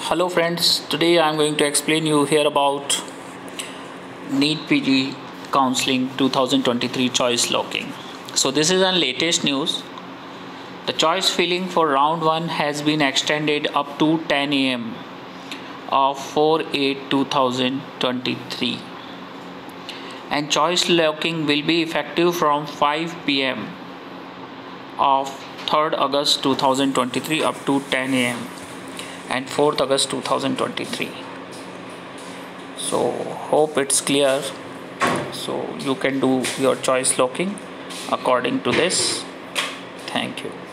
Hello friends, today I am going to explain you here about NEET PG Counseling 2023 choice locking. So this is on latest news. The choice filling for round 1 has been extended up to 10 am of 4/8/2023 and choice locking will be effective from 5 pm of 3rd August 2023 up to 10 am and 4th August 2023. So hope it's clear. So you can do your choice locking according to this. Thank you.